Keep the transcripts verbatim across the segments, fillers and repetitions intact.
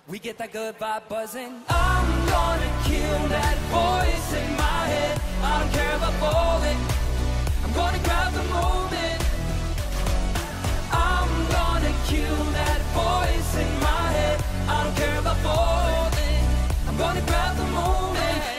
We get that good vibe buzzing. I'm gonna kill that voice in my head. I don't care about falling. I'm gonna grab the moment. I'm gonna kill that voice in my head. I don't care about falling. I'm gonna grab the moment.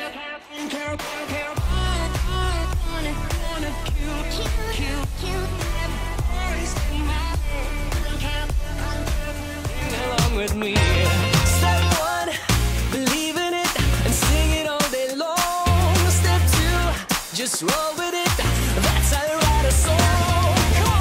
Along with me. Step one, believe in it and sing it all day long. Step two, just roll with it. That's how you write a song.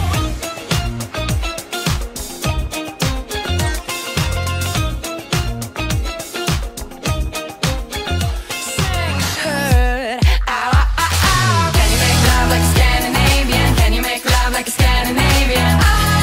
Sing, heard, ow, ow, ow, ow. Can you make love like a Scandinavian? Can you make love like a Scandinavian?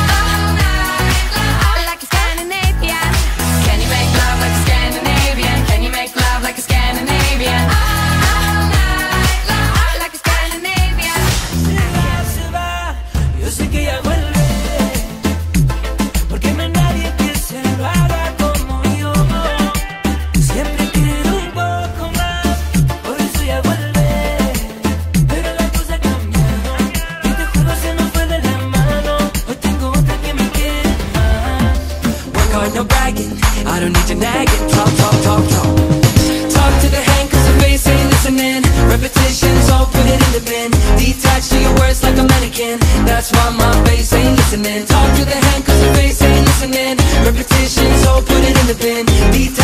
No bragging, I don't need you nagging. Talk, talk, talk, talk. Talk to the hand cause the face ain't listening. Repetitions, all put it in the bin. Detached to your words like a mannequin. That's why my face ain't listening. Talk to the hand cause the face ain't listening. Repetitions, all put it in the bin. Detached